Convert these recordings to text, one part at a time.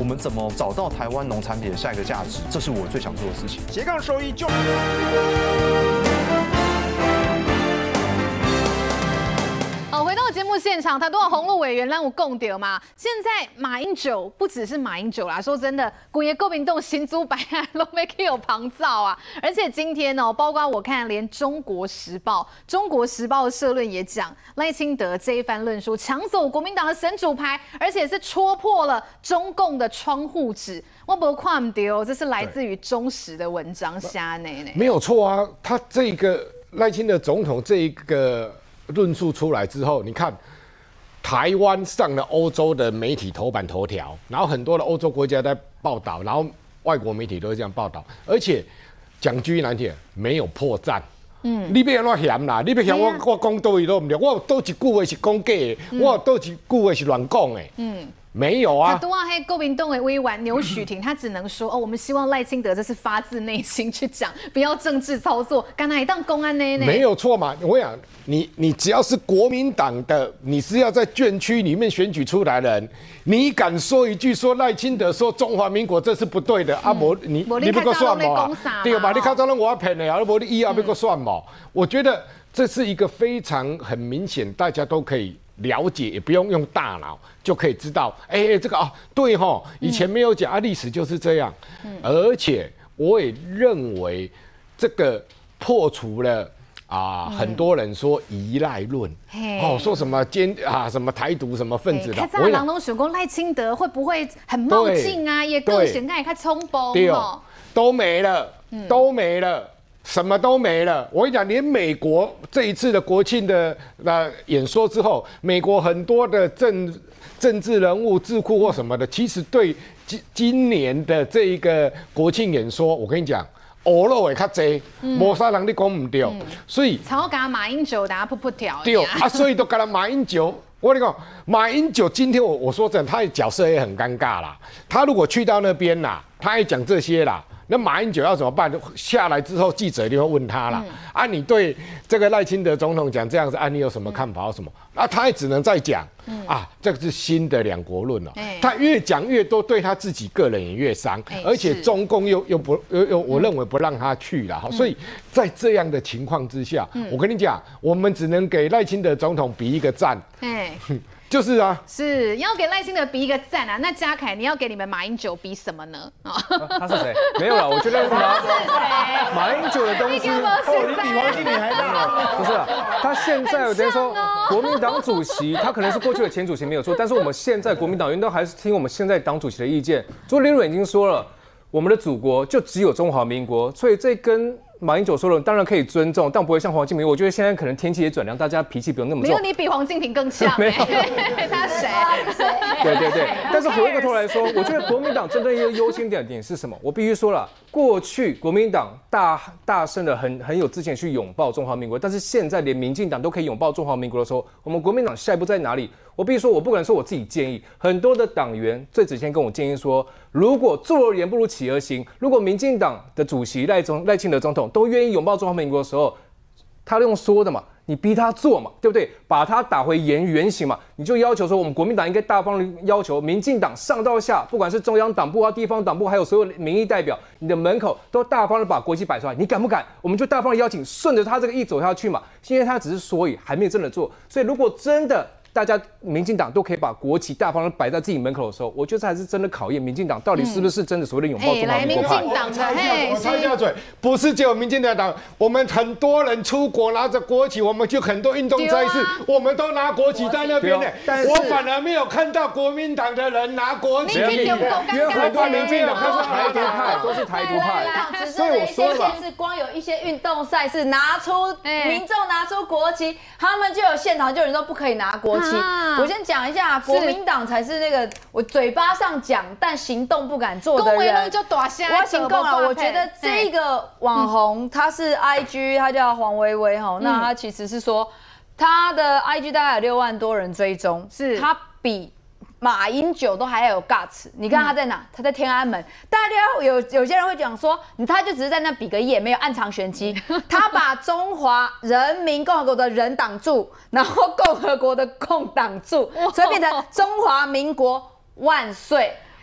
我们怎么找到台湾农产品的下一个价值？这是我最想做的事情。 斜杠收益就。 回到节目现场，他都有红路委员让我共丢嘛。现在马英九不只是马英九啦，说真的，古爷国民党新租白案都没有旁造啊。而且今天哦，包括我看连中国时报的社论也讲，赖清德这一番论述抢走国民党的神主牌，而且是戳破了中共的窗户纸。我不看丢，这是来自于中时的文章下内呢。 没有错啊，他这个赖清德总统这一个论述出来之后，你看台湾上了欧洲的媒体头版头条，然后很多的欧洲国家在报道，然后外国媒体都会这样报道，而且讲句难听，没有破绽。你别安怎嫌啦，你别嫌我讲倒位都唔对，我有多一句话是讲假的，我有多一句话是乱讲的。没有啊， 他都要黑国民党的委员牛许婷，他只能说哦，我们希望赖清德这是发自内心去讲，不要政治操作，刚才当公安呢？ 没有错嘛。我想你只要是国民党的，你是要在眷区里面选举出来的人，你敢说一句说赖清德说中华民国这是不对的啊？你不够算嘛？对吧？你看到人我要骗的啊，你以后要够算嘛？我觉得这是一个非常很明显，大家都可以了解，也不用用大脑就可以知道，这个对哈，以前没有讲啊，历史就是这样。而且我也认为这个破除了很多人说依赖论，说什么什么台独什么分子的， 看在郎东选过赖清德会不会很冒进啊？也更显看也看冲崩哦， 都没了，都没了。什么都没了，我跟你讲，连美国这一次的国庆的演说之后，美国很多的政治人物、智库或什么的，其实对今年的这一个国庆演说，我跟你讲，欧陆会较济，无啥人你讲唔对，所以草甲马英九打扑扑跳， 对啊，所以都跟他马英九。我跟你讲，马英九今天我说真的，他的角色也很尴尬啦。他如果去到那边啦，他也讲这些啦。那马英九要怎么办？下来之后，记者一定会问他啦。你对这个赖清德总统讲这样子，你有什么看法？什么？他也只能再讲。这个是新的两国论了。他越讲越多，对他自己个人也越伤，而且中共又我认为不让他去了。所以在这样的情况之下，我跟你讲，我们只能给赖清德总统比一个赞。就是啊， 是要给赖清德比一个赞啊。那嘉凯，你要给你们马英九比什么呢？ 他是谁？没有了，我觉得马英九的东西， 你比黄金你还大。 不是啊，他现在我等于说国民党主席，他可能是过去的前主席没有错，但是我们现在国民党员都还是听我们现在党主席的意见。朱立伦已经说了，我们的祖国就只有中华民国，所以这跟马英九说的当然可以尊重，但不会像黄敬平。我觉得现在可能天气也转凉，大家脾气不用那么重。 没有你比黄敬平更呛。没有，他谁？ 对。但是回过头来说，我觉得国民党真正一个优先点是什么？我必须说了，过去国民党大声的很有自信去拥抱中华民国，但是现在连民进党都可以拥抱中华民国的时候，我们国民党下一步在哪里？我必须说，我不敢说我自己建议，很多的党员最之前跟我建议说，如果坐而言不如起而行，如果民进党的主席赖清德总统都愿意拥抱中华民国的时候，他用说的嘛，你逼他做嘛，对不对？把他打回原形嘛，你就要求说，我们国民党应该大方的要求民进党上到下，不管是中央党部地方党部，还有所有民意代表，你的门口都大方的把国旗摆出来，你敢不敢？我们就大方的邀请，顺着他这个意走下去嘛。现在他只是说而已，还没有真的做，所以如果真的大家民进党都可以把国旗大方的摆在自己门口的时候，我觉得这还是真的考验民进党到底是不是真的所谓的拥抱中华民国派。 我插一下嘴，不是只有民进党，我们很多人出国拿着国旗，我们就很多运动赛事，我们都拿国旗在那边呢。我反而没有看到国民党的人拿国旗， 因为很多民进党都是台独派，都是台独派。 所以我说了，是光有一些运动赛事拿出民众拿出国旗，他们就有现场就有人说不可以拿国旗。我先讲一下，国民党才是那个我嘴巴上讲，但行动不敢做的人。我行动了，我觉得这个网红他是 IG， 他叫黄薇薇哈，那他其实是说他的 IG 大概有6万多人追踪，是他比马英九都还要有 guts， 你看他在哪？他在天安门。大家有些人会讲说，他就只是在那比个耶，没有暗藏玄机。他把中华人民共和国的人挡住，然后共和国的共挡住，所以变成中华民国万岁。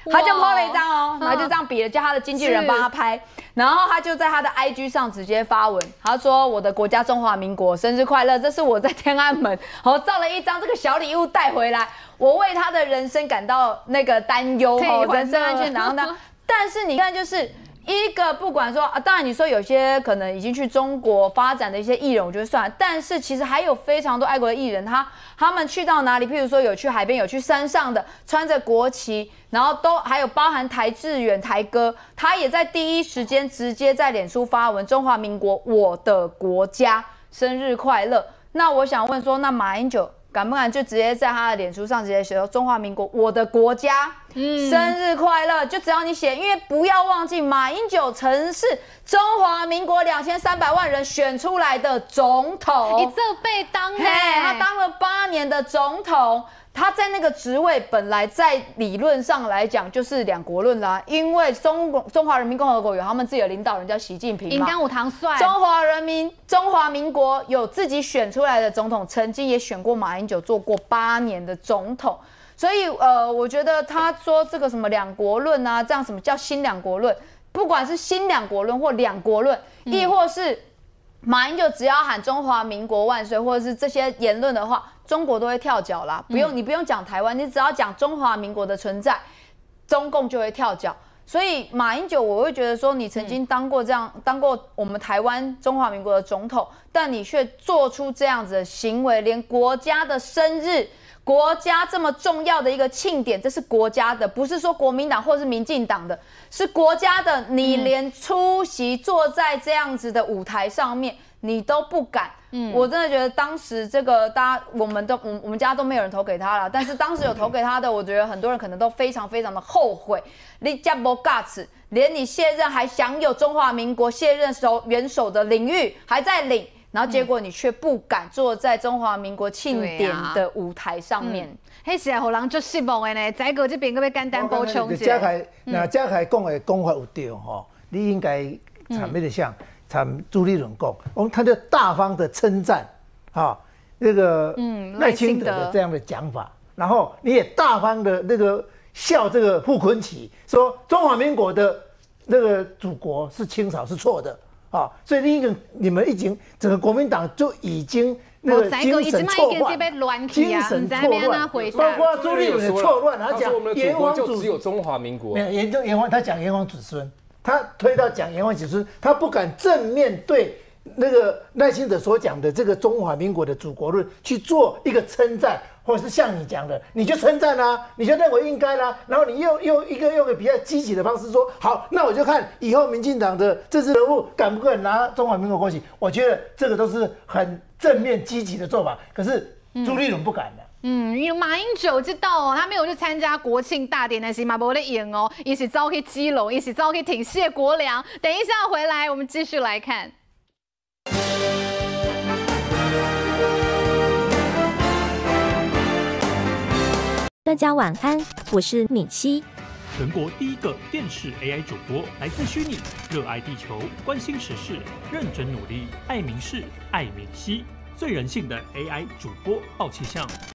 他就 po 了一张哦，然后就这样比了，叫他的经纪人帮他拍，然后他就在他的 IG 上直接发文，他说我的国家中华民国生日快乐，这是我在天安门，然后照了一张这个小礼物带回来，我为他的人生感到那个担忧哦，人身安全，然后呢，但是你看就是。一个不管说啊，当然你说有些可能已经去中国发展的一些艺人，我觉得算了。但是其实还有非常多爱国的艺人，他们去到哪里？譬如说有去海边，有去山上的，穿着国旗，然后都还有包含台志远、台哥，他也在第一时间直接在脸书发文：中华民国我的国家，生日快乐。那我想问说，那马英九敢不敢就直接在他的脸书上直接写说中华民国我的国家，生日快乐？就只要你写，因为不要忘记马英九曾是中华民国2300万人选出来的总统， 你这被当他当了8年的总统。他在那个职位本来在理论上来讲就是两国论啦，因为中华人民共和国有他们自己的领导人叫习近平嘛， 应该有唐帅。 中华民国有自己选出来的总统，曾经也选过马英九做过8年的总统，所以我觉得他说这个什么两国论啊，这样什么叫新两国论？不管是新两国论或两国论，亦或是马英九只要喊中华民国万岁，或者是这些言论的话。中国都会跳脚啦，你不用讲台湾，你只要讲中华民国的存在，中共就会跳脚。所以马英九，我会觉得说，你曾经当过我们台湾中华民国的总统，但你却做出这样子的行为，连国家的生日、国家这么重要的一个庆典，这是国家的，不是说国民党或是民进党的，是国家的，你连出席坐在这样子的舞台上面，你都不敢。我真的觉得当时这个我们家都没有人投给他了，但是当时有投给他的，我觉得很多人可能都非常非常的后悔。你这没 guts， 连你卸任还享有中华民国卸任元首的领域还在领，然后结果你却不敢坐在中华民国庆典的舞台上面。 迄是互人足失望的呢。再过这边个要简单补充一下。 嘉凯讲的讲法有对吼，你应该参那个像。朱立伦讲，他就大方的称赞啊，那个赖清德的这样的讲法，然后你也大方的那个笑这个傅昆萁，说中华民国的那个祖国是清朝是错的啊，所以你们已经整个国民党就已经那个精神错乱，精神错乱，包括朱立伦的错乱，他讲炎黄就只有中华民国， 他讲炎黄子孙。他推到讲炎黄子孙，他不敢正面对那个赖清德所讲的这个中华民国的祖国论去做一个称赞，或者是像你讲的，你就称赞啦，你就认为应该啦，然后你又用一个比较积极的方式说，好，那我就看以后民进党的政治人物敢不敢拿中华民国国旗，我觉得这个都是很正面积极的做法，可是朱立伦不敢的。 因为马英九知道哦，他没有去参加国庆大典，但是嘛没得赢哦，一起走去基隆，一起走去挺谢国良。等一下回来，我们继续来看。 大家晚安，我是敏熙。 全国第一个电视 AI 主播，来自虚拟，热爱地球，关心时事，认真努力，爱民视，爱敏熙。最人性的 AI 主播爆气象。